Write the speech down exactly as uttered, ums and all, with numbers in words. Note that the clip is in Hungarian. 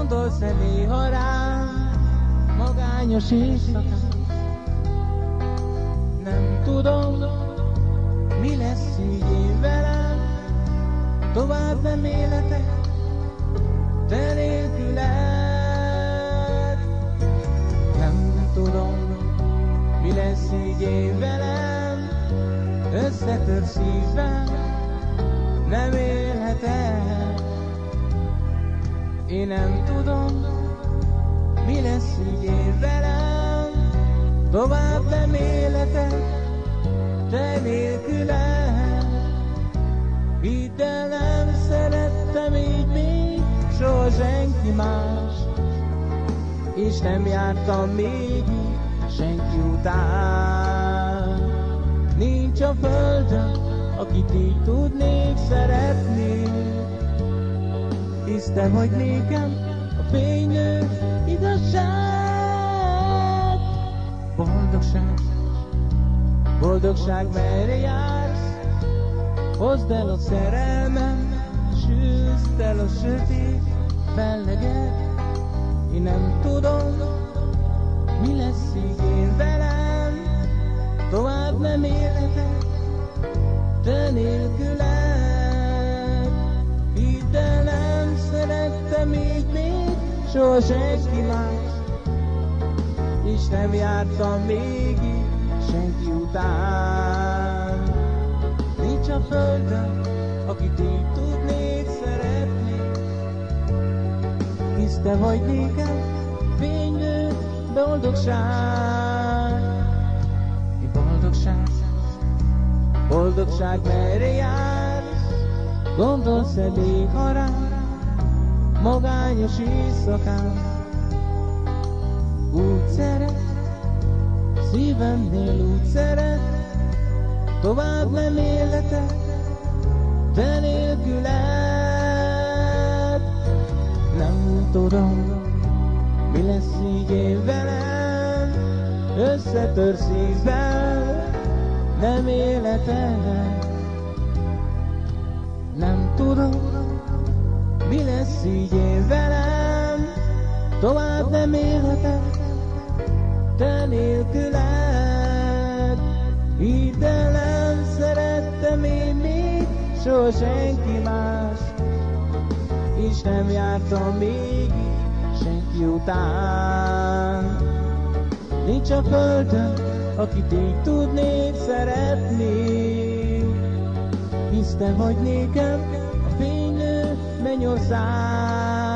Gondolsz-e néha rám, magányos éjszakán? Nem tudom, mi lesz így én velem, tovább nem életek, te nélküled. Nem tudom, mi lesz így én velem, összetör szívem, nem élhetek. Én nem tudom, mi lesz így én velem, tovább nem életek, te nélküled. Hidd el, nem szerettem így még soha senki más, és nem jártam még így senki után. Nincs a földön, akit így tudnék szeretni, hisz te vagy nékem a fénylő igazság. Boldogság, boldogság, merre jársz? Hozd el a szerelmem, süsd el a sötét felleget. Én nem tudom, mi lesz így én velem, tovább nem élhetek, te nélküled. Hidd el, nem szerettem így még soha senki más, és nem jártam még így senki után. Nincs a földön, akit így tudnék szeretni, hisz te vagy nékem fénylő boldogság. Mi boldogság, boldogság, merre jársz? Gondolsz-e néha rám, magányos éjszakán? Úgy szeret, szívemnél úgy szeret, tovább nem életek, te nélküled. Nem tudom, mi lesz így én velem, összetör szívem, nem életem. Nem tudom, mi lesz így én velem, tovább nem élhetek, te nélküled. Hidd el, nem szerettem én még soha senki más, és nem jártam még senki után. Nincs a földön, akit így tudnék szeretni, hisz te vagy nékem a fénylő mennyország.